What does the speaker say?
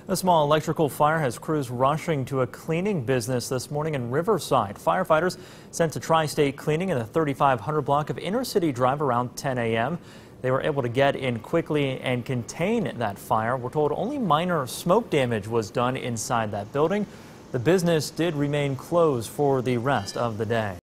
A small electrical fire has crews rushing to a cleaning business this morning in Riverside. Firefighters sent to Tri-State Cleaning in the 3500 block of Inner City Drive around 10 a.m. They were able to get in quickly and contain that fire. We're told only minor smoke damage was done inside that building. The business did remain closed for the rest of the day.